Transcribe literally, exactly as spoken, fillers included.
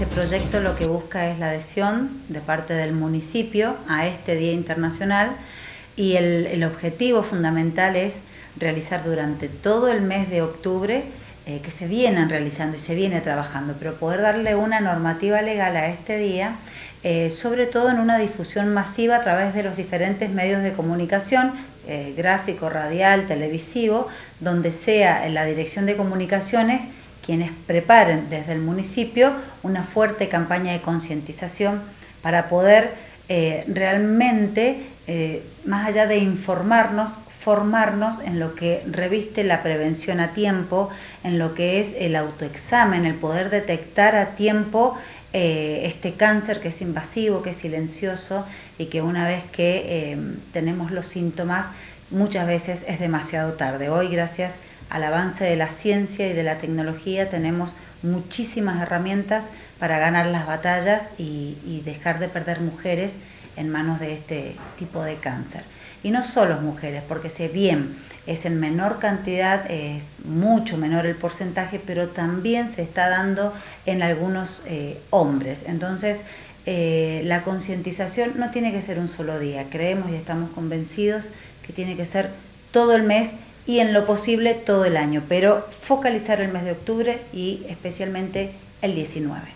proyecto lo que busca es la adhesión de parte del municipio a este Día Internacional y el, el objetivo fundamental es realizar durante todo el mes de octubre, eh, que se vienen realizando y se viene trabajando, pero poder darle una normativa legal a este día, eh, sobre todo en una difusión masiva a través de los diferentes medios de comunicación, eh, gráfico, radial, televisivo, donde sea en la Dirección de Comunicaciones quienes preparen desde el municipio una fuerte campaña de concientización para poder eh, realmente, eh, más allá de informarnos, formarnos en lo que reviste la prevención a tiempo, en lo que es el autoexamen, el poder detectar a tiempo eh, este cáncer que es invasivo, que es silencioso y que una vez que eh, tenemos los síntomas, muchas veces es demasiado tarde. Hoy, gracias al avance de la ciencia y de la tecnología, tenemos muchísimas herramientas para ganar las batallas y, y dejar de perder mujeres en manos de este tipo de cáncer. Y no solo mujeres, porque si bien es en menor cantidad, es mucho menor el porcentaje, pero también se está dando en algunos eh, hombres. Entonces, eh, la concientización no tiene que ser un solo día. Creemos y estamos convencidos que tiene que ser todo el mes y en lo posible todo el año, pero focalizar el mes de octubre y especialmente el diecinueve.